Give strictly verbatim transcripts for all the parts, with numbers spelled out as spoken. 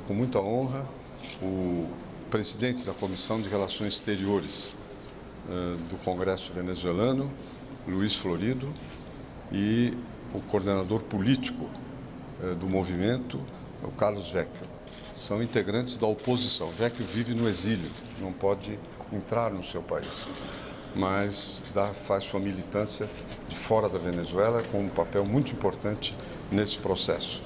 com muita honra o presidente da Comissão de Relações Exteriores uh, do Congresso venezuelano, Luiz Florido, e o coordenador político uh, do movimento, o Carlos Vecchio. São integrantes da oposição. Vecchio vive no exílio, não pode entrar no seu país, mas dá, faz sua militância de fora da Venezuela com um papel muito importante nesse processo.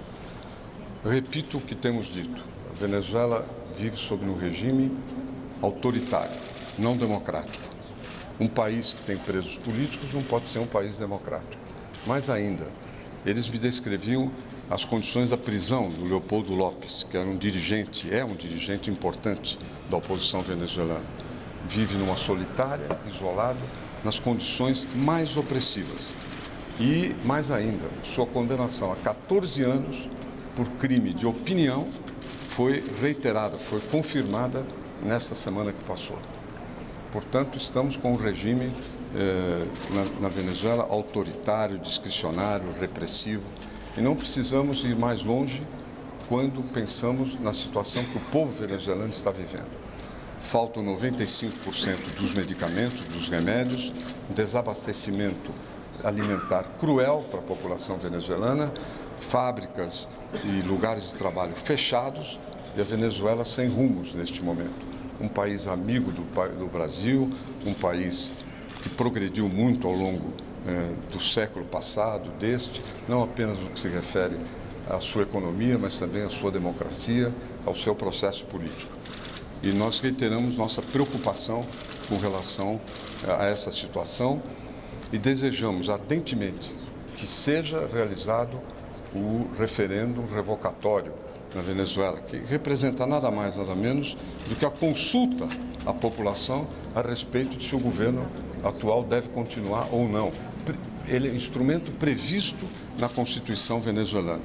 Eu repito o que temos dito. A Venezuela vive sob um regime autoritário, não democrático. Um país que tem presos políticos não pode ser um país democrático. Mais ainda, eles me descreviam as condições da prisão do Leopoldo López, que era um dirigente, é um dirigente importante da oposição venezuelana. Vive numa solitária, isolado, nas condições mais opressivas. E, mais ainda, sua condenação a quatorze anos por crime de opinião foi reiterada, foi confirmada nesta semana que passou. Portanto, estamos com um regime eh, na, na Venezuela autoritário, discricionário, repressivo, e não precisamos ir mais longe quando pensamos na situação que o povo venezuelano está vivendo. Faltam noventa e cinco por cento dos medicamentos, dos remédios, desabastecimento alimentar cruel para a população venezuelana, fábricas e lugares de trabalho fechados e a Venezuela sem rumos neste momento. Um país amigo do, do Brasil, um país que progrediu muito ao longo eh, do século passado, deste, não apenas no que se refere à sua economia, mas também à sua democracia, ao seu processo político. E nós reiteramos nossa preocupação com relação a essa situação e desejamos ardentemente que seja realizado o referendo revocatório na Venezuela, que representa nada mais, nada menos do que a consulta à população a respeito de se o governo atual deve continuar ou não. Ele é instrumento previsto na Constituição venezuelana.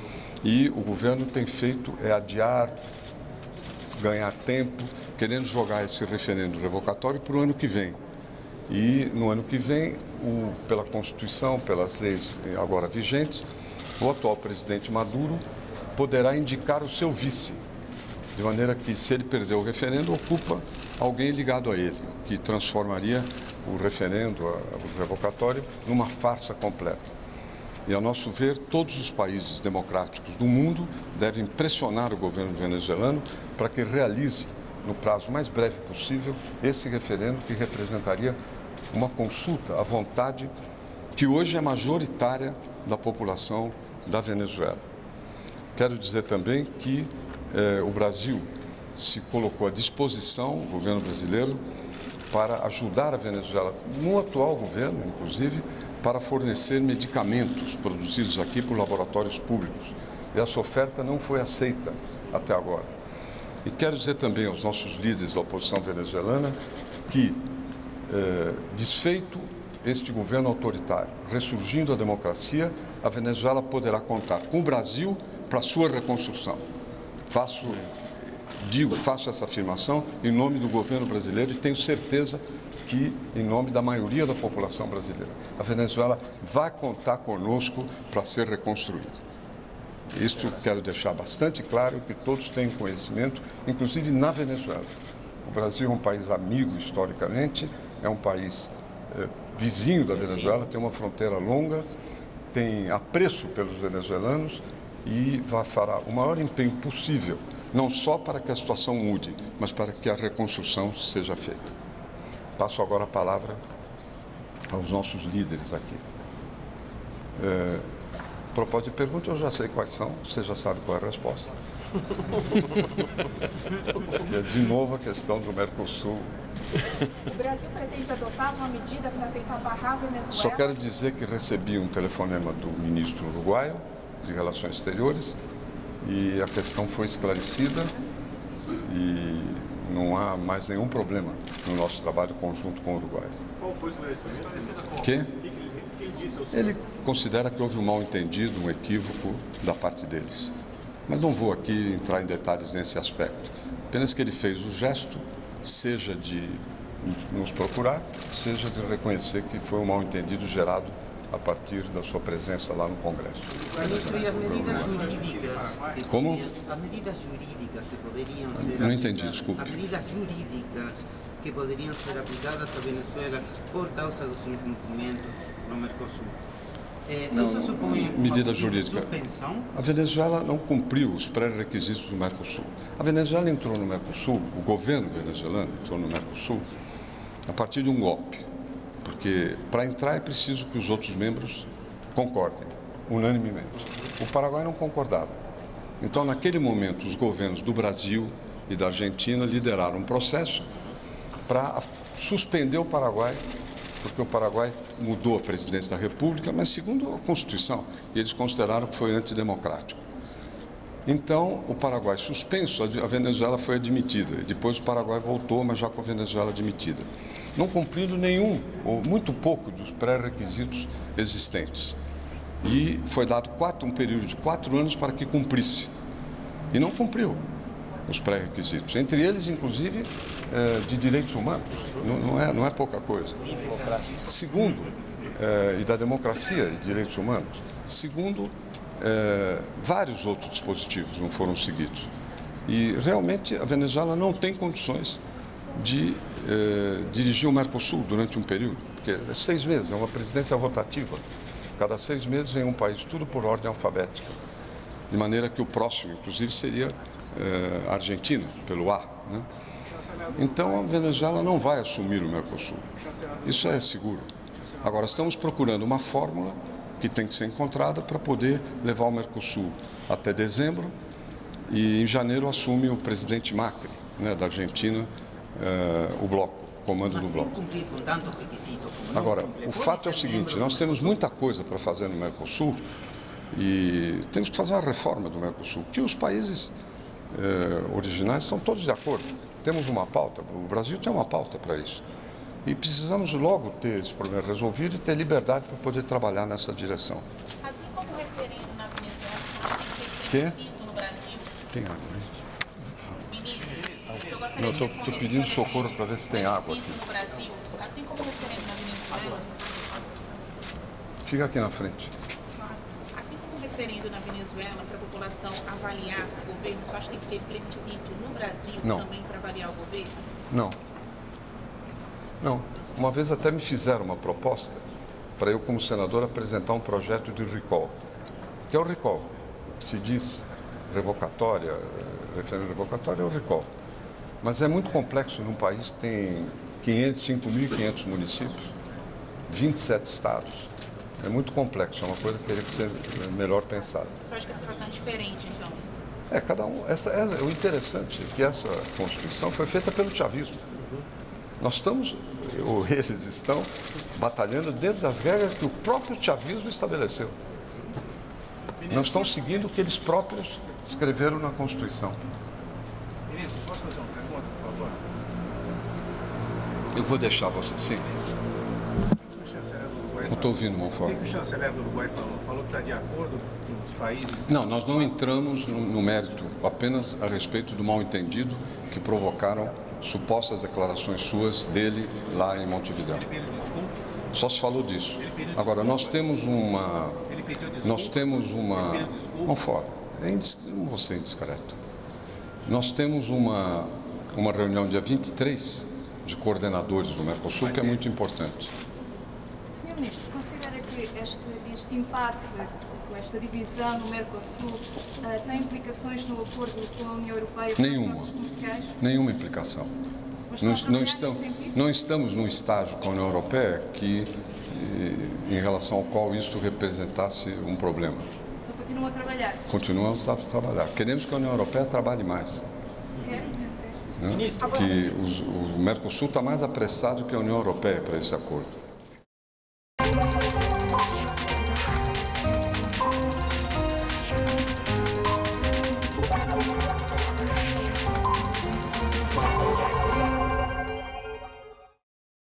E o governo tem feito é adiar, ganhar tempo, querendo jogar esse referendo revocatório para o ano que vem. E no ano que vem, o, pela Constituição, pelas leis agora vigentes, o atual presidente Maduro poderá indicar o seu vice, de maneira que, se ele perder o referendo, ocupa alguém ligado a ele, que transformaria o referendo, o revocatório, numa farsa completa. E, a nosso ver, todos os países democráticos do mundo devem pressionar o governo venezuelano para que realize, no prazo mais breve possível, esse referendo que representaria uma consulta à vontade que hoje é majoritária da população da Venezuela. Quero dizer também que eh, o Brasil se colocou à disposição, o governo brasileiro, para ajudar a Venezuela, no atual governo, inclusive, para fornecer medicamentos produzidos aqui por laboratórios públicos. E essa oferta não foi aceita até agora. E quero dizer também aos nossos líderes da oposição venezuelana que, eh, desfeito este governo autoritário, ressurgindo a democracia, a Venezuela poderá contar com o Brasil para a sua reconstrução. Faço, digo, faço essa afirmação em nome do governo brasileiro e tenho certeza que, em nome da maioria da população brasileira, a Venezuela vai contar conosco para ser reconstruída. Isto quero deixar bastante claro, que todos tenham conhecimento, inclusive na Venezuela. O Brasil é um país amigo historicamente, é um país é, vizinho da Venezuela, tem uma fronteira longa, tem apreço pelos venezuelanos e vai fará o maior empenho possível, não só para que a situação mude, mas para que a reconstrução seja feita. Passo agora a palavra aos nossos líderes aqui. É, a propósito de pergunta, eu já sei quais são, você já sabe qual é a resposta. É de novo a questão do Mercosul. O Brasil pretende adotar uma medida para tentar barrar a Venezuela? Só quero dizer que recebi um telefonema do ministro uruguaio de Relações Exteriores e a questão foi esclarecida e não há mais nenhum problema no nosso trabalho conjunto com o Uruguai. Qual foi o esclarecimento? Que? Quem disse ao senhor? Ele considera que houve um mal-entendido, um equívoco da parte deles. Mas não vou aqui entrar em detalhes nesse aspecto. Apenas que ele fez o gesto, seja de nos procurar, seja de reconhecer que foi um mal-entendido gerado a partir da sua presença lá no Congresso. Ministro, e as medidas jurídicas que Como? poderiam, as medidas jurídicas que poderiam ser Não entendi, aplicadas- desculpe. As medidas jurídicas que poderiam ser aplicadas a Venezuela por causa dos incumprimentos no Mercosul. Eh, Não, isso supõe uma medida possível jurídica. suspensão? A Venezuela não cumpriu os pré-requisitos do Mercosul. A Venezuela entrou no Mercosul, o governo venezuelano entrou no Mercosul a partir de um golpe, porque para entrar é preciso que os outros membros concordem, unanimemente. O Paraguai não concordava. Então, naquele momento, os governos do Brasil e da Argentina lideraram um processo para suspender o Paraguai, porque o Paraguai mudou a presidente da República, mas segundo a Constituição, eles consideraram que foi antidemocrático. Então, o Paraguai suspenso, a Venezuela foi admitida. Depois o Paraguai voltou, mas já com a Venezuela admitida. Não cumprindo nenhum, ou muito pouco, dos pré-requisitos existentes. E foi dado quatro, um período de quatro anos para que cumprisse. E não cumpriu os pré-requisitos. Entre eles, inclusive, eh, de direitos humanos. Não, não, é, não é pouca coisa. Segundo, eh, e da democracia e direitos humanos. Segundo, eh, vários outros dispositivos não foram seguidos. E realmente a Venezuela não tem condições de eh, dirigir o Mercosul durante um período, porque é seis meses, é uma presidência rotativa. Cada seis meses vem um país, tudo por ordem alfabética. De maneira que o próximo, inclusive, seria eh, a Argentina, pelo A. Né? Então a Venezuela não vai assumir o Mercosul. Isso é seguro. Agora, estamos procurando uma fórmula que tem que ser encontrada para poder levar o Mercosul até dezembro e em janeiro assume o presidente Macri, né, da Argentina, eh, o bloco, o comando do Mas sem bloco. cumprir com tantos requisitos como não Agora, cumpre, o pode fato é o ser seguinte, membro nós do temos Mercosul? muita coisa para fazer no Mercosul e temos que fazer uma reforma do Mercosul, que os países eh, originais estão todos de acordo. Temos uma pauta, o Brasil tem uma pauta para isso. E precisamos logo ter esse problema resolvido e ter liberdade para poder trabalhar nessa direção. Assim como o referendo na Venezuela, tem Quê? feito plebiscito no Brasil. Tem água, né? Ministro, eu gostaria Não, de tô- responder tô pedindo sobre o socorro pra ver se tem água plebiscito no Brasil, assim como o referendo na Venezuela, Fica aqui na frente. assim como o referendo na Venezuela para a população avaliar o governo, só acha que tem que ter plebiscito no Brasil Não. também para avaliar o governo? Não. Não. Uma vez até me fizeram uma proposta para eu, como senador, apresentar um projeto de recall. Que é o recall. Se diz revocatória, eh, referendo revocatório é o recall. Mas é muito complexo num país que tem quinhentos, cinco mil e quinhentos municípios, vinte e sete estados. É muito complexo, é uma coisa que teria que ser melhor pensada. Só acha que a situação é diferente, então? É, cada um. Essa, é, o interessante é que essa Constituição foi feita pelo chavismo. Nós estamos, ou eles estão, batalhando dentro das regras que o próprio chavismo estabeleceu. Não estão seguindo o que eles próprios escreveram na Constituição. Ministro, posso fazer uma pergunta, por favor? Eu vou deixar você, sim. O chanceler do Uruguai Eu estou ouvindo, O Monfort. que que o chanceler do Uruguai falou? Falou que está de acordo com os países... Não, nós não entramos no, no mérito, apenas a respeito do mal-entendido que provocaram supostas declarações suas dele lá em Montevidéu. Ele pediu desculpas? Só se falou disso. Agora, nós temos uma... Ele pediu desculpas? Nós temos uma... Ele pediu desculpas? Não fora, é indis... não vou ser indiscreto. Nós temos uma, uma reunião dia vinte e três de coordenadores do Mercosul, que é muito importante. senhor Ministro, considera que este, este impasse, com esta divisão no Mercosul, uh, tem implicações no acordo com a União Europeia para Nenhuma. os trocos comerciais? Nenhuma implicação. Mas Não, estão a não, trabalhar estamos, nesse sentido? não estamos num estágio com a União Europeia que, eh, em relação ao qual isso representasse um problema. Então continuam a trabalhar? Continuamos a trabalhar. Queremos que a União Europeia trabalhe mais. Querem? Né? Que os, o Mercosul está mais apressado que a União Europeia para esse acordo.